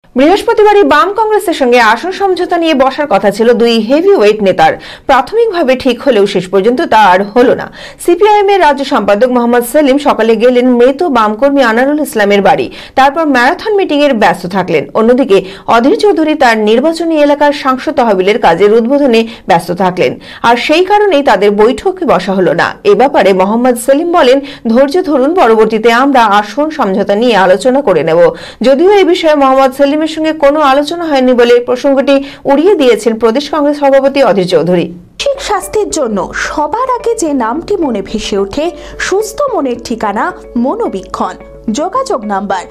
বৃহস্পতিবারই বাম কংগ্রেসের সঙ্গে আসন সমঝোতা নিয়ে বসার কথা ছিল দুই হেভিওয়েট নেতার। প্রাথমিকভাবে ঠিক হলেও শেষ পর্যন্ত তা আর হলো না। সিপিআইএম এর রাজ্য সম্পাদক মোহাম্মদ সেলিম সকালে গেলেন মৃত বামকর্মী আনারুল ইসলামের বাড়ি, তারপর ম্যারাথন মিটিং এর ব্যস্ত থাকলেন। অন্যদিকে অধীর চৌধুরী তার নির্বাচনী এলাকার সাংসদ তহবিলের কাজের উদ্বোধনে ব্যস্ত থাকলেন, আর সেই কারণেই তাদের বৈঠকে বসা হলো না। এ ব্যাপারে মোহাম্মদ সেলিম বলেন, ধৈর্য ধরুন, পরবর্তীতে আমরা আসন সমঝোতা নিয়ে আলোচনা করে নেব। যদিও এই বিষয়ে মোহাম্মদ সেলিম এর সঙ্গে কোনো আলোচনা হয়নি বলে প্রসঙ্গটি উড়িয়ে দিয়েছেন প্রদেশ কংগ্রেস সভাপতি অধীর চৌধুরী। মানসিক স্বাস্থ্যের জন্য সবার আগে যে নামটি মনে ভেসে ওঠে, সুস্থ মনের ঠিকানা মনোবীক্ষণ। যোগাযোগ নাম্বার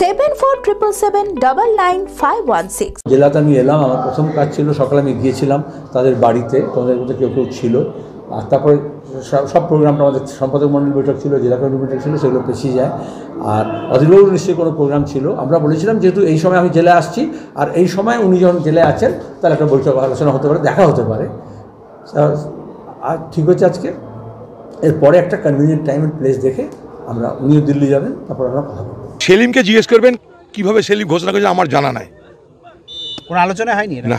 7477799516। জেলাতে আমি এলাম, আমার প্রথম কাজ ছিল সকালে আমি গিয়েছিলাম তাদের বাড়িতে, তোমাদের মধ্যে কেউ কেউ ছিল, আর তারপরে সব প্রোগ্রামটা আমাদের সম্পাদক মণ্ডল বৈঠক ছিল, জেলা কমিটি বৈঠক ছিল, সেগুলো পেছিয়ে যায়। আর অধীরবাবুর নিশ্চয়ই কোনো প্রোগ্রাম ছিল। আমরা বলেছিলাম যেহেতু এই সময় আমি জেলায় আসছি আর এই সময় উনি যখন জেলায় আছেন তাহলে একটা বৈঠক আলোচনা হতে পারে, দেখা হতে পারে। আর ঠিক হচ্ছে আজকে, এরপরে একটা কনভিনিয়েন্ট টাইম অ্যান্ড প্লেস দেখে আমরা, উনিও দিল্লি যাবেন, তারপর আমরা কথা বলব। সেলিমকে জিজ্ঞেস করবেন কিভাবে সেলিম ঘোষণা করেছে, আমার জানা নাই, কোনো আলোচনা হয়নি না।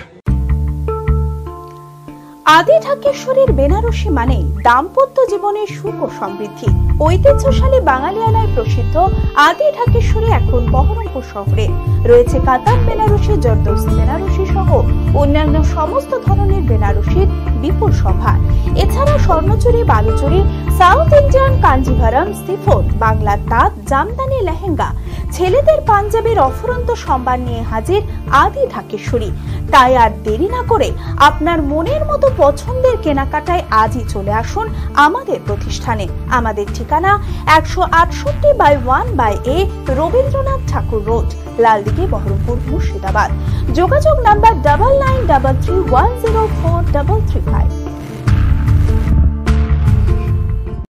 আদি ঢাকেশ্বরীর বেনারসি মানে দাম্পত্য জীবনের সুখ ও সমৃদ্ধি। ঐতিহ্যশালী বাঙালিয়ানায় প্রসিদ্ধ আদি ঢাকেশ্বরী এখন বহরমপুর শহরে রয়েছে। কাতার বেনারসি, জর্দোসি বেনারসি সহ অন্যান্য সমস্ত ধরনের বেনারসির বিপুল সম্ভার। এছাড়া Swarnachuri, Baluchari, South Indian Kanjivaram, chiffon, বাংলার তাঁত, জামদানি, লেহেঙ্গা, ছেলেদের পাঞ্জাবির অফুরন্ত সম্ভার নিয়ে হাজির আদি ঢাকেশ্বরী। তাই আর দেরি না করে আপনার মনের মতো পছন্দের কেনাকাটায় আজই চলে আসুন আমাদের প্রতিষ্ঠানে। আমাদের ঠিকানা 168/1/A রবীন্দ্রনাথ ঠাকুর রোড, লালদিঘি, বহরমপুর, মুর্শিদাবাদ। যোগাযোগ নাম্বার 9933104335।